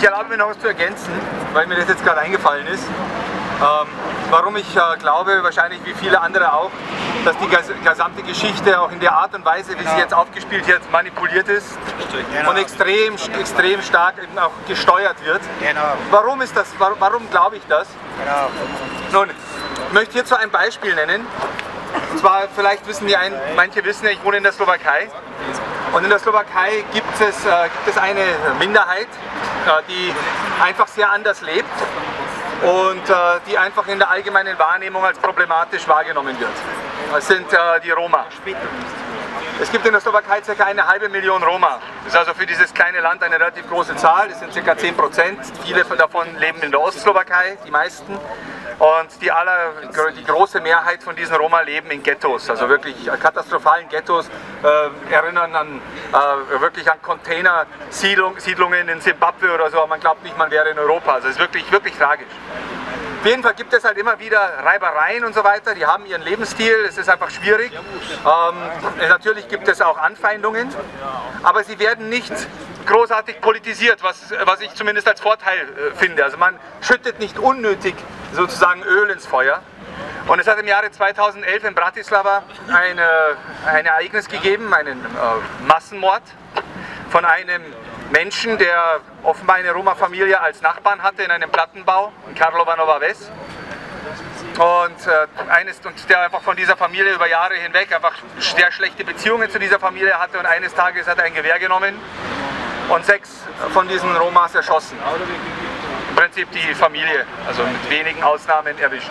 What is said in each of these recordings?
erlaube mir noch was zu ergänzen, weil mir das jetzt gerade eingefallen ist. Warum ich glaube, wahrscheinlich wie viele andere auch, dass die gesamte Geschichte auch in der Art und Weise, wie sie jetzt aufgespielt wird, manipuliert ist und extrem stark eben auch gesteuert wird. Warum ist das? Warum glaube ich das? Nun, ich möchte hierzu ein Beispiel nennen. Und zwar, vielleicht wissen manche wissen ja, ich wohne in der Slowakei. Und in der Slowakei gibt es eine Minderheit, die einfach sehr anders lebt und die einfach in der allgemeinen Wahrnehmung als problematisch wahrgenommen wird. Das sind die Roma. Es gibt in der Slowakei ca. 1,5 Million Roma. Das ist also für dieses kleine Land eine relativ große Zahl. Das sind ca. 10%. Viele davon leben in der Ostslowakei, die meisten. Und die große Mehrheit von diesen Roma leben in Ghettos, also wirklich katastrophalen Ghettos, erinnern wirklich an Containersiedlungen in Simbabwe oder so. Man glaubt nicht, man wäre in Europa. Also es ist wirklich tragisch. Auf jeden Fall gibt es halt immer wieder Reibereien und so weiter, die haben ihren Lebensstil, es ist einfach schwierig. Natürlich gibt es auch Anfeindungen, aber sie werden nicht großartig politisiert, was ich zumindest als Vorteil finde. Also man schüttet nicht unnötig sozusagen Öl ins Feuer. Und es hat im Jahre 2011 in Bratislava ein Ereignis gegeben, einen Massenmord von einem Menschen, der offenbar eine Roma-Familie als Nachbarn hatte in einem Plattenbau in Karlova Nova Ves. Und der einfach von dieser Familie über Jahre hinweg einfach sehr schlechte Beziehungen zu dieser Familie hatte und eines Tages hat er ein Gewehr genommen und 6 von diesen Romas erschossen. Im Prinzip die Familie, also mit wenigen Ausnahmen erwischt.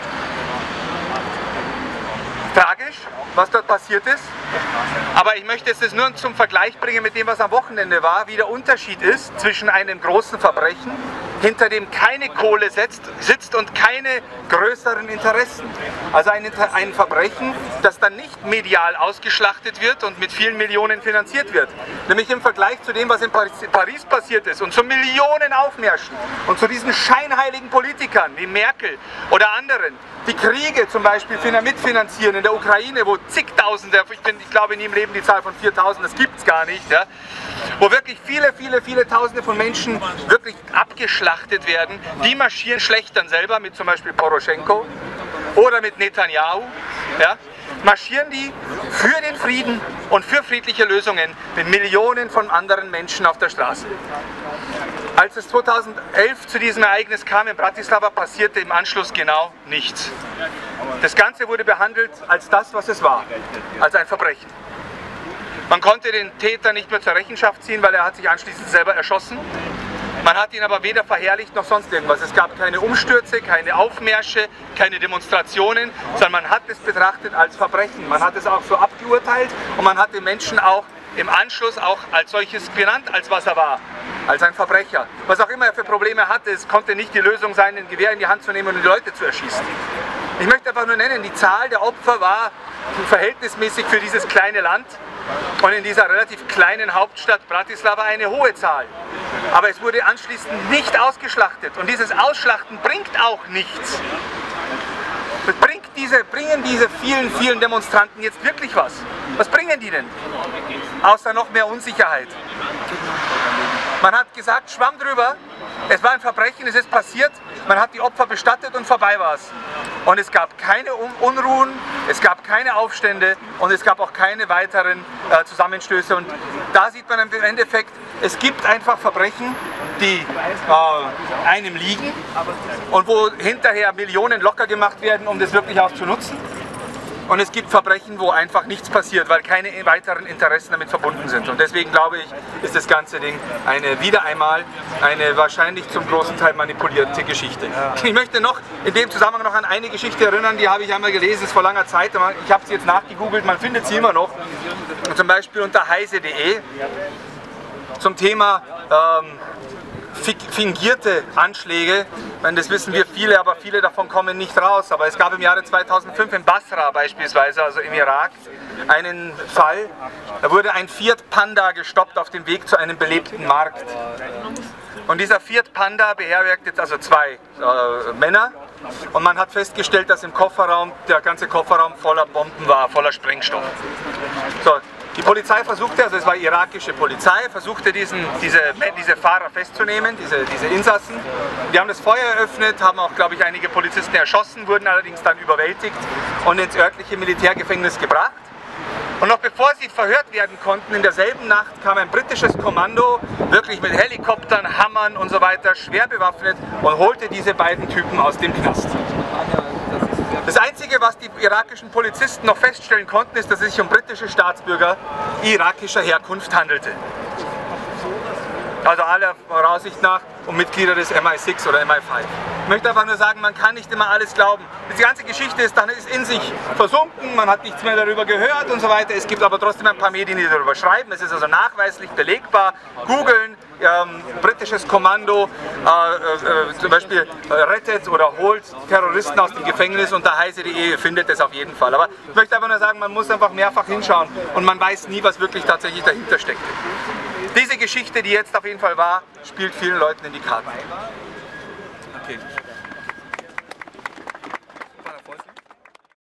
Tragisch, was dort passiert ist, aber ich möchte es nur zum Vergleich bringen mit dem, was am Wochenende war, wie der Unterschied ist zwischen einem großen Verbrechen, hinter dem keine Kohle sitzt und keine größeren Interessen. Also ein Verbrechen, das dann nicht medial ausgeschlachtet wird und mit vielen Millionen finanziert wird. Nämlich im Vergleich zu dem, was in Paris passiert ist und zu Millionen Aufmärschen und zu diesen scheinheiligen Politikern wie Merkel oder anderen, die Kriege zum Beispiel mitfinanzieren in der Ukraine, wo zigtausende, ich glaube nie im Leben die Zahl von 4.000, das gibt es gar nicht, ja, wo wirklich viele Tausende von Menschen wirklich abgeschlachtet werden, die marschieren schlecht dann selber mit zum Beispiel Poroschenko oder mit Netanyahu, ja, marschieren die für den Frieden und für friedliche Lösungen mit Millionen von anderen Menschen auf der Straße. Als es 2011 zu diesem Ereignis kam in Bratislava, passierte im Anschluss genau nichts. Das Ganze wurde behandelt als das, was es war, als ein Verbrechen. Man konnte den Täter nicht mehr zur Rechenschaft ziehen, weil er hat sich anschließend selber erschossen. Man hat ihn aber weder verherrlicht noch sonst irgendwas. Es gab keine Umstürze, keine Aufmärsche, keine Demonstrationen, sondern man hat es betrachtet als Verbrechen. Man hat es auch so abgeurteilt und man hat den Menschen auch im Anschluss auch als solches genannt, als was er war, als ein Verbrecher. Was auch immer er für Probleme hatte, es konnte nicht die Lösung sein, ein Gewehr in die Hand zu nehmen und die Leute zu erschießen. Ich möchte einfach nur nennen, die Zahl der Opfer war verhältnismäßig für dieses kleine Land und in dieser relativ kleinen Hauptstadt Bratislava eine hohe Zahl. Aber es wurde anschließend nicht ausgeschlachtet und dieses Ausschlachten bringt auch nichts. Bringen diese vielen Demonstranten jetzt wirklich was? Was bringen die denn? Außer noch mehr Unsicherheit. Man hat gesagt, Schwamm drüber, es war ein Verbrechen, es ist passiert, man hat die Opfer bestattet und vorbei war es. Und es gab keine Unruhen, es gab keine Aufstände und es gab auch keine weiteren Zusammenstöße. Und da sieht man im Endeffekt, es gibt einfach Verbrechen, die einem liegen und wo hinterher Millionen locker gemacht werden, um das wirklich auch zu nutzen. Und es gibt Verbrechen, wo einfach nichts passiert, weil keine weiteren Interessen damit verbunden sind. Und deswegen glaube ich, ist das ganze Ding wieder einmal eine wahrscheinlich zum großen Teil manipulierte Geschichte. Ich möchte noch in dem Zusammenhang noch an eine Geschichte erinnern, die habe ich einmal gelesen, ist vor langer Zeit. Ich habe sie jetzt nachgegoogelt, man findet sie immer noch. Zum Beispiel unter heise.de zum Thema fingierte Anschläge. Das wissen wir viele, aber viele davon kommen nicht raus. Aber es gab im Jahre 2005 in Basra beispielsweise, also im Irak, einen Fall. Da wurde ein Fiat Panda gestoppt auf dem Weg zu einem belebten Markt. Und dieser Fiat Panda beherbergt jetzt also 2 Männer. Und man hat festgestellt, dass im Kofferraum, der ganze Kofferraum voller Bomben war, voller Sprengstoff. So. Die Polizei versuchte, also es war irakische Polizei, versuchte diese Fahrer festzunehmen, diese Insassen. Die haben das Feuer eröffnet, haben auch, glaube ich, einige Polizisten erschossen, wurden allerdings dann überwältigt und ins örtliche Militärgefängnis gebracht. Und noch bevor sie verhört werden konnten, in derselben Nacht kam ein britisches Kommando, wirklich mit Helikoptern, Hammern und so weiter, schwer bewaffnet und holte diese beiden Typen aus dem Knast. Das Einzige, was die irakischen Polizisten noch feststellen konnten, ist, dass es sich um britische Staatsbürger irakischer Herkunft handelte. Also aller Voraussicht nach um Mitglieder des MI6 oder MI5. Ich möchte einfach nur sagen, man kann nicht immer alles glauben. Die ganze Geschichte ist dann in sich versunken, man hat nichts mehr darüber gehört und so weiter. Es gibt aber trotzdem ein paar Medien, die darüber schreiben. Es ist also nachweislich belegbar. Googeln, britisches Kommando, zum Beispiel rettet oder holt Terroristen aus dem Gefängnis unter heise.de, findet es auf jeden Fall. Aber ich möchte einfach nur sagen, man muss einfach mehrfach hinschauen und man weiß nie, was wirklich tatsächlich dahinter steckt. Diese Geschichte, die jetzt auf jeden Fall war, spielt vielen Leuten in die Karten. Okay.